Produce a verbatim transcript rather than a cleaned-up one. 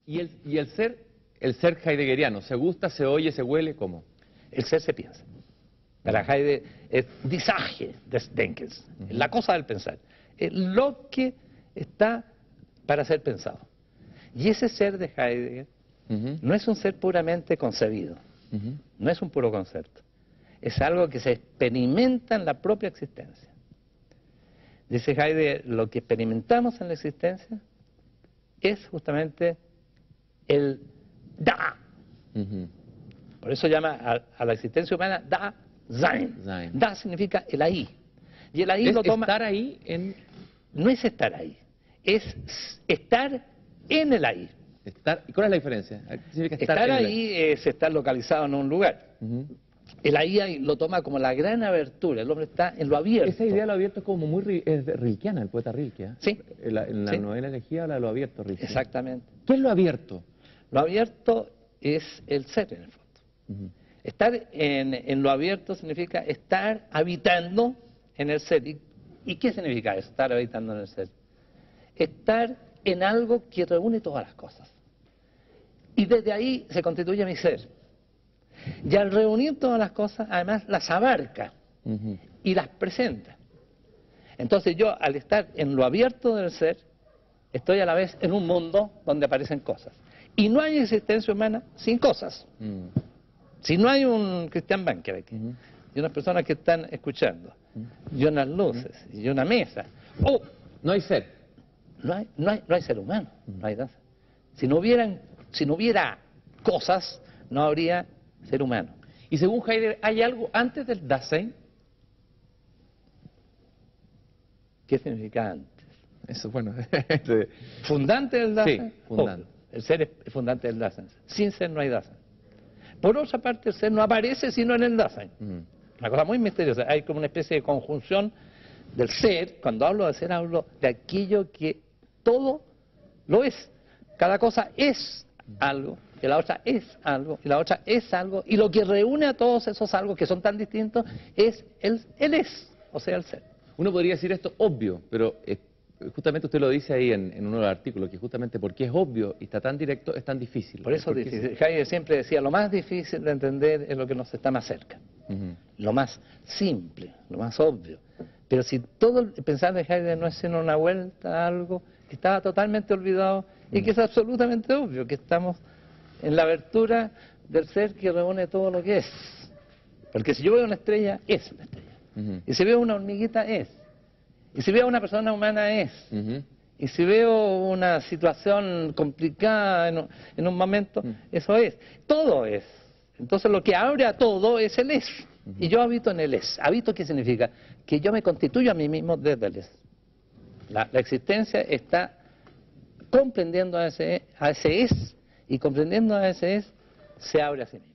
¿Y el, y el ser, el ser heideggeriano, se gusta, se oye, se huele, cómo? El ser se piensa. Para Heidegger es die Sache des Denkens, uh-huh. la cosa del pensar. Es lo que está para ser pensado. Y ese ser de Heidegger uh-huh. no es un ser puramente concebido, uh-huh. no es un puro concepto. Es algo que se experimenta en la propia existencia. Dice Heidegger, lo que experimentamos en la existencia es justamente el Da. Uh-huh. Por eso llama a, a la existencia humana Da Sein. Sein. Da significa el ahí. Y el ahí ¿Es lo toma... estar ahí en...? No es estar ahí, es estar en el ahí. Estar, ¿Cuál es la diferencia? Significa estar estar ahí, ahí es estar localizado en un lugar. Uh-huh. El ahí, ahí lo toma como la gran abertura, el hombre está en lo abierto. Esa idea de lo abierto es como muy es rilkeana, el poeta Rilke. ¿eh? Sí. En la, en la sí. novela elegida habla de lo abierto, Rilke. Exactamente. ¿Qué es lo abierto? Lo abierto es el ser, en el fondo. Uh-huh. Estar en, en lo abierto significa estar habitando en el ser. ¿Y, ¿Y qué significa eso, estar habitando en el ser? Estar en algo que reúne todas las cosas. Y desde ahí se constituye mi ser. Y al reunir todas las cosas, además las abarca uh-huh. y las presenta. Entonces yo, al estar en lo abierto del ser, estoy a la vez en un mundo donde aparecen cosas. Y no hay existencia humana sin cosas. Uh-huh. Si no hay un Christian Banker aquí, uh-huh. y unas personas que están escuchando, uh-huh. y unas luces, uh-huh. y una mesa, ¡oh! No hay ser. No hay, no hay, no hay ser humano, uh-huh. no hay nada. Si no hubieran, si no hubiera cosas, no habría ser humano. Y según Heidegger, ¿hay algo antes del Dasein? ¿Qué significa antes? Eso, bueno. ¿Fundante del Dasein? Sí, fundante. Oh, el ser es fundante del Dasein. Sin ser no hay Dasein. Por otra parte, el ser no aparece sino en el Dasein. Uh-huh. Una cosa muy misteriosa. Hay como una especie de conjunción del ser. Cuando hablo de ser, hablo de aquello que todo lo es. Cada cosa es algo, y la otra es algo, y la otra es algo, y lo que reúne a todos esos algo que son tan distintos es el, el es, o sea, el ser. Uno podría decir esto obvio, pero eh, justamente usted lo dice ahí en, en uno de los artículos, que justamente porque es obvio y está tan directo, es tan difícil. Por eso difícil. Heidegger siempre decía, lo más difícil de entender es lo que nos está más cerca. Uh-huh. Lo más simple, lo más obvio. Pero si todo el pensar de Heidegger no es sino una vuelta a algo que estaba totalmente olvidado, y que es absolutamente obvio que estamos en la abertura del ser que reúne todo lo que es. Porque si yo veo una estrella, es una estrella. Uh-huh. Y si veo una hormiguita, es. Y si veo una persona humana, es. Uh-huh. Y si veo una situación complicada en un, en un momento, uh-huh. eso es. Todo es. Entonces lo que abre a todo es el es. Uh-huh. Y yo habito en el es. ¿Habito qué significa? Que yo me constituyo a mí mismo desde el es. La, la existencia está comprendiendo a ese, a ese es, y comprendiendo a ese es, se abre a sí mismo.